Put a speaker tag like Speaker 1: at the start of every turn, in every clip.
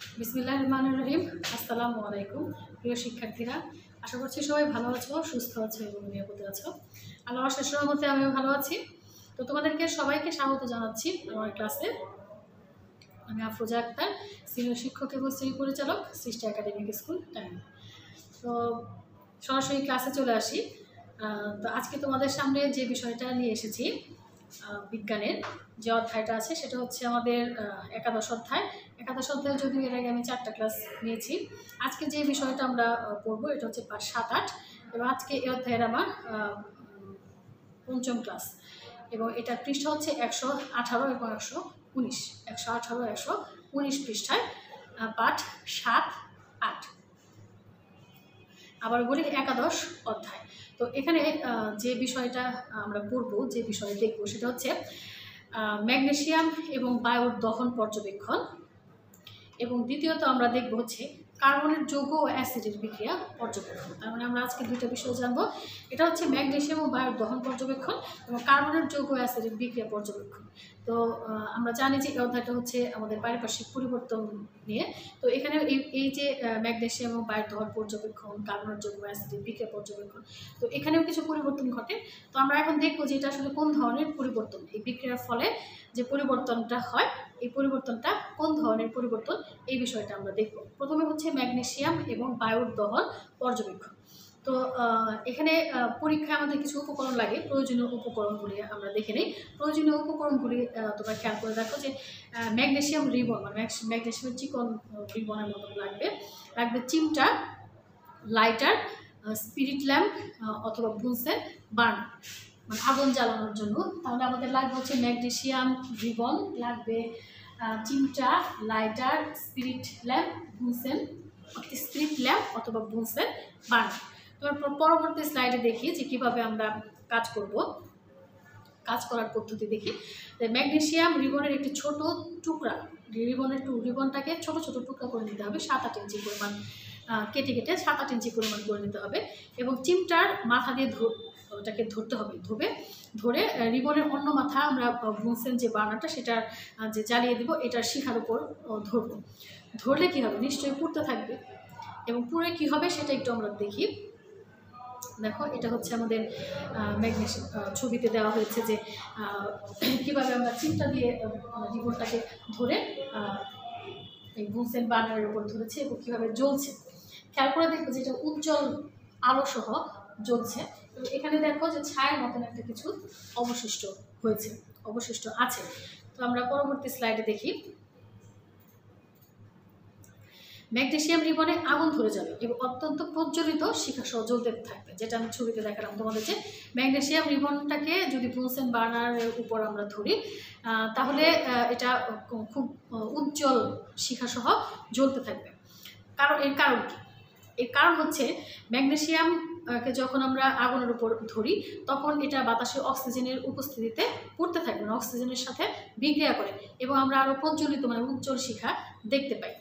Speaker 1: বিসমিল্লাহির রহমানির রহিম। আসসালামু আলাইকুম প্রিয় শিক্ষার্থীরা, আশা করছি সবাই ভালো আছো, সুস্থ আছো এবং নিরাপদে আছো। আল্লাহর অশেষ রহমতে আমিও ভালো আছি। তো তোমাদেরকে সবাইকে স্বাগত জানাচ্ছি আমার ক্লাসে। আমি আফরোজা আক্তার, সিনিয়র শিক্ষক এবং শ্রেণী পরিচালক, সৃষ্টি একাডেমিক স্কুল টাইম। তো সরাসরি ক্লাসে চলে আসি। তো আজকে তোমাদের সামনে যে বিষয়টা নিয়ে এসেছি, বিজ্ঞানের যে অধ্যায়টা আছে সেটা হচ্ছে আমাদের একাদশ অধ্যায়। একাদশ অধ্যায় যদিও এর আগে আমি 4টা ক্লাস নিয়েছি। আজকে যে বিষয়টা আমরা পড়বো এটা হচ্ছে পাঠ 7-8 এবং আজকে এই অধ্যায়ের আমার 5ম ক্লাস এবং এটা পৃষ্ঠা হচ্ছে 118 এবং 119। 118 119 পৃষ্ঠায় পাঠ 7-8। আবার বলি একাদশ অধ্যায়। তো এখানে যে বিষয়টা আমরা পড়বো, যে বিষয় দেখবো সেটা হচ্ছে ম্যাগনেসিয়াম এবং বায়ুর দহন পর্যবেক্ষণ, এবং দ্বিতীয়ত আমরা দেখব হচ্ছে কার্বনের যৌগ ও অ্যাসিডের বিক্রিয়া পর্যবেক্ষণ। তার মানে আমরা আজকে দুইটা বিষয় জানবো, এটা হচ্ছে ম্যাগনেসিয়াম ও বায়ুর দহন পর্যবেক্ষণ এবং কার্বনের যৌগ ও অ্যাসিডের বিক্রিয়া পর্যবেক্ষণ। তো আমরা জানি যে এই অধ্যায়টা হচ্ছে আমাদের পারিপার্শ্বিক পরিবর্তন নিয়ে। তো এখানে এই যে ম্যাগনেসিয়াম ও বায়ুর দহন পর্যবেক্ষণ, কার্বনের যৌগ ও অ্যাসিডের বিক্রিয়া পর্যবেক্ষণ, তো এখানেও কিছু পরিবর্তন ঘটে। তো আমরা এখন দেখবো যে এটা আসলে কোন ধরনের পরিবর্তন, এই বিক্রিয়ার ফলে যে পরিবর্তনটা হয় এই পরিবর্তনটা কোন ধরনের পরিবর্তন, এই বিষয়টা আমরা দেখব। প্রথমে হচ্ছে ম্যাগনেসিয়াম এবং বায়ুর দহন পর্যবেক্ষণ। তো এখানে পরীক্ষায় আমাদের কিছু উপকরণ লাগে, প্রয়োজনীয় উপকরণগুলি আমরা দেখে নিই। প্রয়োজনীয় উপকরণগুলি তোমরা খেয়াল করে দেখো যে ম্যাগনেসিয়াম রিবন, মানে ম্যাগনেসিয়ামের চিকন রিবনের মতন লাগবে চিমটা, লাইটার, স্পিরিট ল্যাম্প অথবা বুনসেন বার্নার, মানে আগুন জ্বালানোর জন্য। তাহলে আমাদের লাগবে হচ্ছে ম্যাগনেসিয়াম রিবন, লাগবে চিমটা, লাইটার, স্পিরিট ল্যাম্প অথবা বুনসেন বার্নার। তারপর পরবর্তী স্লাইডে দেখি যে কীভাবে আমরা কাজ করব, কাজ করার পদ্ধতি দেখি। ম্যাগনেসিয়াম রিবনের একটি ছোট টুকরা, রিবনটাকে ছোট ছোট টুকরা করে নিতে হবে, 7-8 ইঞ্চি পরিমাণ কেটে 7-8 ইঞ্চি পরিমাণ করে নিতে হবে এবং চিমটার মাথা দিয়ে ওটাকে ধরতে হবে। ধরে রিবনের অন্য মাথা আমরা বুনসেন যে বার্নারটা সেটা যে জ্বালিয়ে দিব এটার শিখার উপর ধরবো। ধরলে কী হবে, নিশ্চয়ই পুড়তে থাকবে এবং পুড়ে কী হবে সেটা একটু আমরা দেখি। দেখো, এটা হচ্ছে আমাদের ম্যাগনেসিয়াম, ছবিতে দেওয়া হয়েছে যে কীভাবে আমরা চিমটা দিয়ে রিবনটাকে ধরে এই বুনসেন বার্নারের উপর ধরেছে এবং কীভাবে জ্বলছে। খেয়াল করে দেখবো যে এটা উজ্জ্বল আলো সহ জ্বলছে। তো এখানে দেখো যে ছায়ের মতন একটা কিছু অবশিষ্ট আছে। তো আমরা পরবর্তী স্লাইডে দেখি। ম্যাগনেসিয়াম রিবনে আগুন ধরে যাবে এবং অত্যন্ত প্রজ্বলিত শিখা সহ জ্বলতে থাকবে, যেটা আমি ছবিতে দেখালাম তোমাদের। যে ম্যাগনেসিয়াম রিবনটাকে যদি বুনসেন বার্নারের উপর আমরা ধরি তাহলে এটা খুব উজ্জ্বল শিখা সহ জ্বলতে থাকবে। এর কারণ কি? এর কারণ হচ্ছে ম্যাগনেসিয়ামকে যখন আমরা আগুনের উপর ধরি তখন এটা বাতাসে অক্সিজেনের উপস্থিতিতে পড়তে থাকবে, অক্সিজেনের সাথে বিক্রিয়া করে এবং আমরা আরও প্রজ্বলিত মানে উজ্জ্বল শিখা দেখতে পাই।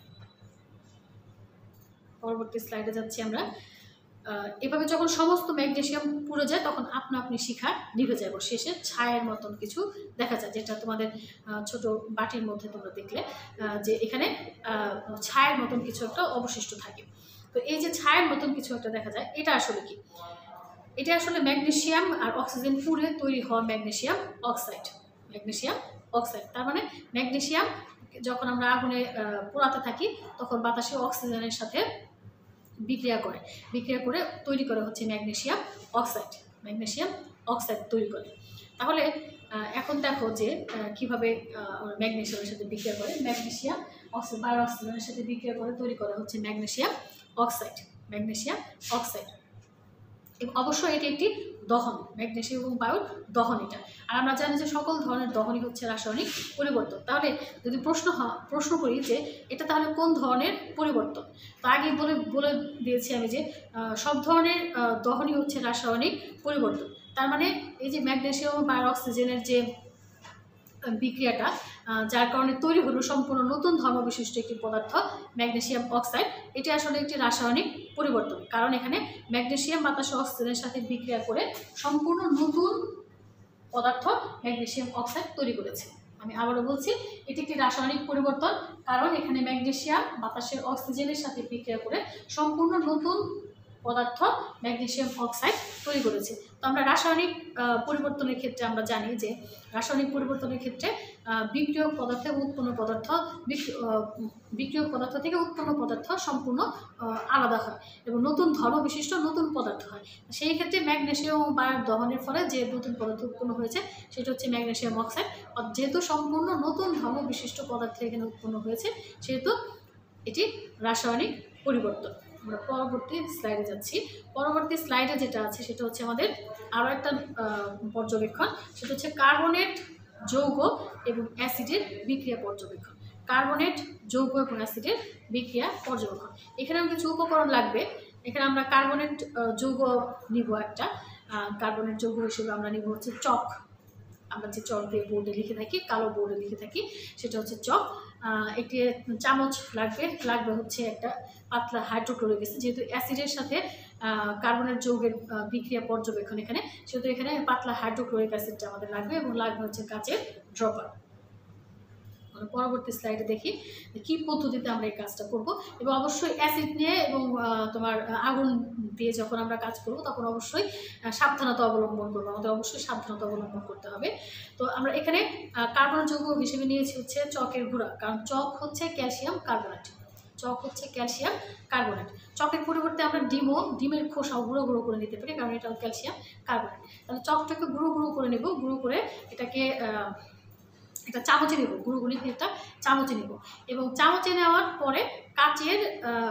Speaker 1: পরবর্তী স্লাইডে যাচ্ছি আমরা। এভাবে যখন সমস্ত ম্যাগনেসিয়াম পুড়ে যায় তখন আপনা আপনি শিখা নিভে যায়, শেষে ছায়ের মতন কিছু দেখা যায়, যেটা তোমাদের ছোট বাটির মধ্যে তোমরা দেখলে যে এখানে ছায়ের মতন কিছু একটা অবশিষ্ট থাকে। তো এই যে ছায়ের মতন কিছু একটা দেখা যায়, এটা আসলে কি? এটা আসলে ম্যাগনেসিয়াম আর অক্সিজেন পুড়ে তৈরি হওয়া ম্যাগনেসিয়াম অক্সাইড। তার মানে ম্যাগনেসিয়াম যখন আমরা আগুনে পোড়াতে থাকি তখন বাতাসে অক্সিজেনের সাথে বিক্রিয়া করে তৈরি করে হচ্ছে ম্যাগনেসিয়াম অক্সাইড তৈরি করে। তাহলে এখন দেখো যে কিভাবে ম্যাগনেসিয়ামের সাথে বিক্রিয়া করে, ম্যাগনেসিয়াম বায়ু অক্সিজেনের সাথে বিক্রিয়া করে তৈরি করা হচ্ছে ম্যাগনেসিয়াম অক্সাইড। এবং অবশ্যই এটি একটি দহন, ম্যাগনেসিয়াম এবং বায়ুর দহন এটা। আর আমরা জানি যে সকল ধরনের দহনই হচ্ছে রাসায়নিক পরিবর্তন। তাহলে যদি প্রশ্ন করি যে এটা তাহলে কোন ধরনের পরিবর্তন, তো আগেই বলে দিয়েছি আমি যে সব ধরনের দহনই হচ্ছে রাসায়নিক পরিবর্তন। তার মানে এই যে ম্যাগনেসিয়াম এবং বায়ুর অক্সিজেনের যে বিক্রিয়াটা, যার কারণে তৈরি হলো সম্পূর্ণ নতুন ধর্মবিশিষ্ট একটি পদার্থ ম্যাগনেসিয়াম অক্সাইড, এটি আসলে একটি রাসায়নিক পরিবর্তন। কারণ এখানে ম্যাগনেসিয়াম বাতাসে অক্সিজেনের সাথে বিক্রিয়া করে সম্পূর্ণ নতুন পদার্থ ম্যাগনেসিয়াম অক্সাইড তৈরি করেছে। আমি আবারও বলছি, এটি একটি রাসায়নিক পরিবর্তন, কারণ এখানে ম্যাগনেসিয়াম বাতাসের অক্সিজেনের সাথে বিক্রিয়া করে সম্পূর্ণ নতুন পদার্থ ম্যাগনেসিয়াম অক্সাইড তৈরি করেছে। তো আমরা রাসায়নিক পরিবর্তনের ক্ষেত্রে আমরা জানি যে রাসায়নিক পরিবর্তনের ক্ষেত্রে বিক্রিয়ক পদার্থ এবং উৎপন্ন পদার্থ, বিক্রিয়ক পদার্থ থেকে উৎপন্ন পদার্থ সম্পূর্ণ আলাদা হয় এবং নতুন ধর্ম বিশিষ্ট নতুন পদার্থ হয়। সেই ক্ষেত্রে ম্যাগনেসিয়াম ও বায়ুর দহনের ফলে যে নতুন পদার্থ উৎপন্ন হয়েছে সেটা হচ্ছে ম্যাগনেসিয়াম অক্সাইড। যেহেতু সম্পূর্ণ নতুন ধর্ম বিশিষ্ট পদার্থ এখানে উৎপন্ন হয়েছে, সেহেতু এটি রাসায়নিক পরিবর্তন। আমরা পরবর্তী স্লাইডে যাচ্ছি। পরবর্তী স্লাইডে যেটা আছে সেটা হচ্ছে আমাদের আরও একটা পর্যবেক্ষণ, সেটা হচ্ছে কার্বনেট যৌগ এবং অ্যাসিডের বিক্রিয়া পর্যবেক্ষণ। কার্বনেট যৌগ এবং অ্যাসিডের বিক্রিয়া পর্যবেক্ষণ। এখানে আমার কিছু উপকরণ লাগবে। এখানে আমরা কার্বনেট যৌগ নিব একটা। কার্বনেট যৌগ হিসেবে আমরা নিব হচ্ছে চক। আমরা যে চক দিয়ে বোর্ডে লিখে থাকি, কালো বোর্ডে লিখে থাকি, সেটা হচ্ছে চক। একটি চামচ লাগবে হচ্ছে একটা পাতলা হাইড্রোক্লোরিক অ্যাসিড। যেহেতু অ্যাসিডের সাথে কার্বনের যৌগের বিক্রিয়া পর্যবেক্ষণ এখানে, সেহেতু এখানে পাতলা হাইড্রোক্লোরিক অ্যাসিডটা আমাদের লাগবে এবং লাগবে হচ্ছে কাচের ড্রপার। পরবর্তী স্লাইডে দেখি কি পদ্ধতিতে আমরা এই কাজটা করব। এবং অবশ্যই অ্যাসিড নিয়ে এবং তোমার আগুন দিয়ে যখন আমরা কাজ করব তখন অবশ্যই সাবধানতা অবলম্বন করবো। আমাদের অবশ্যই সাবধানতা অবলম্বন করতে হবে। তো আমরা এখানে কার্বন যৌগ হিসেবে নিয়েছি হচ্ছে চকের গুঁড়া, কারণ চক হচ্ছে ক্যালসিয়াম কার্বনেট। চক হচ্ছে ক্যালসিয়াম কার্বনেট। চকের পরিবর্তে আমরা ডিমের খোসাও গুঁড়ো গুঁড়ো করে নিতে পারি, কারণ এটাও ক্যালসিয়াম কার্বনেট। তাহলে চকটাকে গুঁড়ো গুঁড়ো করে নেব। গুঁড়ো করে এটাকে একটা চামচে নেব, গুঁড়োগুলি একটা চামচে নেব এবং চামচে নেওয়ার পরে কাচের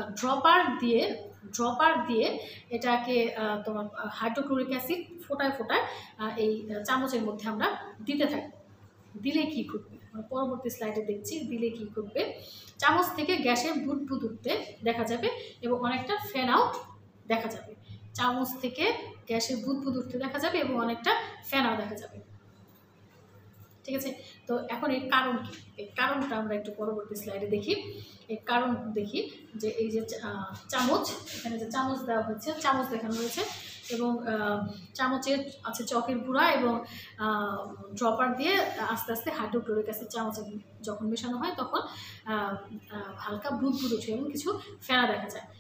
Speaker 1: ড্রপার দিয়ে এটাকে তোমার হাইড্রোক্লোরিক অ্যাসিড ফোটায় এই চামচের মধ্যে আমরা দিতে থাকি। দিলে কি ঘটবে পরবর্তী স্লাইডে দেখছি। দিলে কি ঘটবে, চামচ থেকে গ্যাসের বুদবুদ উঠতে দেখা যাবে এবং অনেকটা ফ্যান আউট দেখা যাবে। চামচ থেকে গ্যাসের বুদবুদ উঠতে দেখা যাবে এবং অনেকটা ফ্যান আউট দেখা যাবে। ঠিক আছে, তো এখন এর কারণ কি, এর কারণটা আমরা একটু পরবর্তী স্লাইডে দেখি। এর কারণ দেখি যে এই যে চামচ, এখানে যে চামচ দেওয়া হয়েছে, চামচ দেখানো হয়েছে এবং চামচের আছে চকের গুঁড়া এবং ড্রপার দিয়ে আস্তে আস্তে হাইড্রোক্লোরিক অ্যাসিড চামচে যখন মেশানো হয় তখন হালকা বুদবুদ ওঠে এবং কিছু ফেনা দেখা যায়।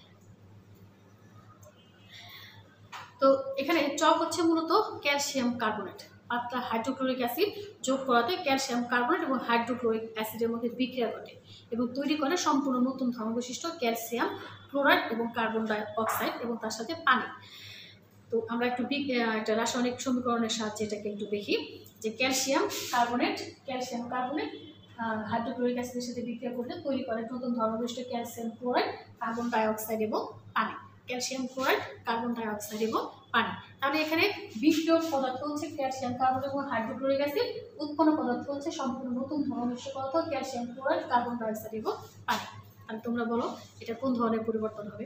Speaker 1: তো এখানে চক হচ্ছে মূলত ক্যালসিয়াম কার্বনেট। পাতলা হাইড্রোক্লোরিক অ্যাসিড যোগ করাতে ক্যালসিয়াম কার্বনেট এবং হাইড্রোক্লোরিক অ্যাসিডের মধ্যে বিক্রিয়া ঘটে এবং তৈরি করে সম্পূর্ণ নতুন ধর্মবৈশিষ্ট্য ক্যালসিয়াম ক্লোরাইড এবং কার্বন ডাই অক্সাইড এবং তার সাথে পানি। তো আমরা একটু একটা রাসায়নিক সমীকরণের সাহায্যে এটাকে একটু দেখি যে ক্যালসিয়াম কার্বনেট হাইড্রোক্লোরিক অ্যাসিডের সাথে বিক্রিয়া করলে তৈরি করে নতুন ধর্মবৈশিষ্ট্য calcium chloride, carbon dioxide এবং পানি। Calcium chloride, carbon dioxide এবং পানি। তাহলে এখানে বিক্রিয়ক পদার্থ হচ্ছে ক্যালসিয়াম কার্বন এবং হাইড্রোক্লোরিক অ্যাসিড, উৎপন্ন পদার্থ হচ্ছে সম্পূর্ণ নতুন ধর্মবৈশিষ্ট্য পদার্থ calcium chloride, carbon dioxide এবং পানি। তাহলে তোমরা বলো এটা কোন ধরনের পরিবর্তন হবে?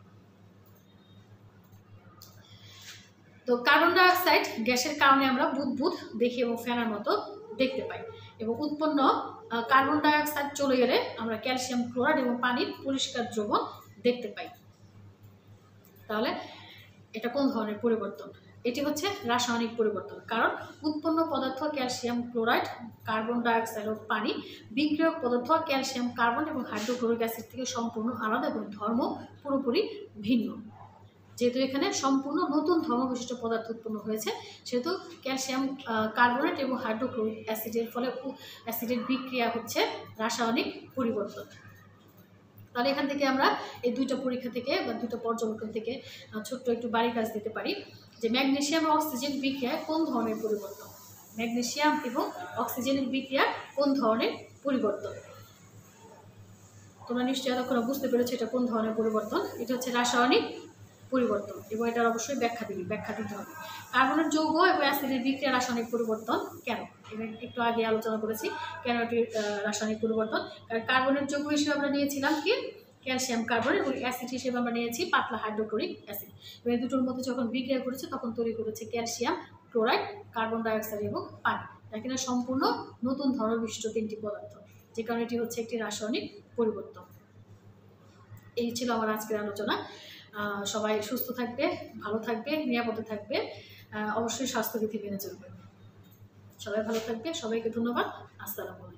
Speaker 1: তো কার্বন ডাই অক্সাইড গ্যাসের কারণে আমরা বুদবুদ দেখি এবং ফ্যানের মতো দেখতে পাই এবং উৎপন্ন কার্বন ডাই অক্সাইড চলে গেলে আমরা ক্যালসিয়াম ক্লোরাইড এবং পানির পরিষ্কার দ্রবণ দেখতে পাই। তাহলে এটা কোন ধরনের পরিবর্তন? এটি হচ্ছে রাসায়নিক পরিবর্তন, কারণ উৎপন্ন পদার্থ calcium chloride, carbon dioxide ও পানি, বিক্রিয়ক পদার্থ ক্যালসিয়াম কার্বন এবং হাইড্রোক্লোরিক অ্যাসিড থেকে সম্পূর্ণ আলাদা এবং ধর্ম পুরোপুরি ভিন্ন। যেহেতু এখানে সম্পূর্ণ নতুন ধর্মবিশিষ্ট পদার্থ উৎপন্ন হয়েছে, সেহেতু ক্যালসিয়াম কার্বনেট এবং হাইড্রোক্লোরিক অ্যাসিডের ফলে অ্যাসিডের বিক্রিয়া হচ্ছে রাসায়নিক পরিবর্তন। তাহলে এখান থেকে আমরা এই দুইটা পরীক্ষা থেকে বা দুটো পর্যবেক্ষণ থেকে ছোট্ট একটু বাড়ি কাজ দিতে পারি যে ম্যাগনেসিয়াম ও অক্সিজেন বিক্রিয়ায় কোন ধরনের পরিবর্তন, ম্যাগনেসিয়াম এবং অক্সিজেনের বিক্রিয়া কোন ধরনের পরিবর্তন। তোমরা নিশ্চয়ই এতক্ষণ বুঝতে পেরেছো এটা কোন ধরনের পরিবর্তন। এটা হচ্ছে রাসায়নিক পরিবর্তন এবং এটার অবশ্যই ব্যাখ্যা দিতে হবে। কার্বনের যৌগ এবং অ্যাসিডের বিক্রিয়া রাসায়নিক পরিবর্তন কেন, এটা একটু আগে আলোচনা করেছি কেন এটি রাসায়নিক পরিবর্তন। কারণ কার্বনের যৌগ হিসেবে আমরা নিয়েছিলাম কি ক্যালসিয়াম কার্বন এবং অ্যাসিড হিসেবে আমরা নিয়েছি পাতলা হাইড্রোক্লোরিক অ্যাসিড এবং এই দুটোর মধ্যে যখন বিক্রিয়া করেছে তখন তৈরি করেছে calcium chloride, carbon dioxide এবং পানি। এখানে সম্পূর্ণ নতুন ধর্মবিশিষ্ট তিনটি পদার্থ, যে কারণে এটি হচ্ছে একটি রাসায়নিক পরিবর্তন। এই ছিল আমার আজকের আলোচনা। সবাই সুস্থ থাকবে, ভালো থাকবে, নিরাপদে থাকবে, অবশ্যই স্বাস্থ্যবিধি মেনে চলবে। সবাই ভালো থাকবে, সবাইকে ধন্যবাদ। আসসালামু আলাইকুম।